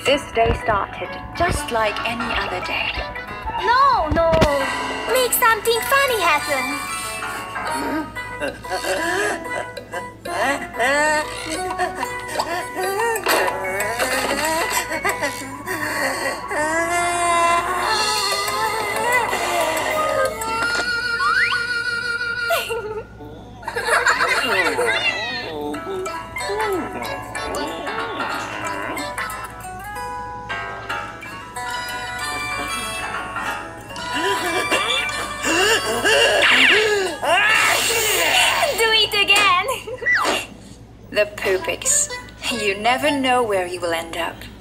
This day started just like any other day. No, no. Make something funny happen. Do it again. The Poopix. You never know where you will end up.